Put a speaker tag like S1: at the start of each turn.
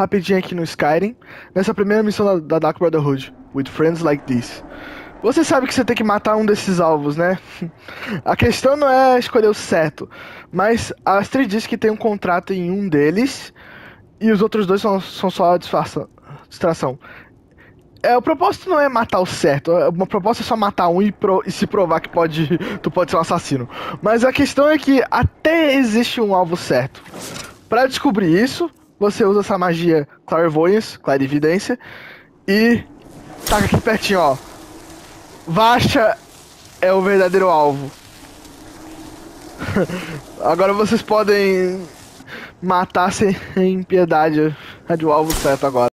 S1: rapidinho aqui no Skyrim, nessa primeira missão da Dark Brotherhood, With Friends Like This. Você sabe que você tem que matar um desses alvos, né? A questão não é escolher o certo, mas a Astrid disse que tem um contrato em um deles e os outros dois são só distração. O propósito não é matar o certo, uma proposta é só matar um e se provar que tu pode ser um assassino. Mas a questão é que até existe um alvo certo. Pra descobrir isso, você usa essa magia Clairvoyance, Clarividência, e taca aqui pertinho, ó. Vasha é o verdadeiro alvo. Agora vocês podem matar sem piedade. É de o alvo certo agora.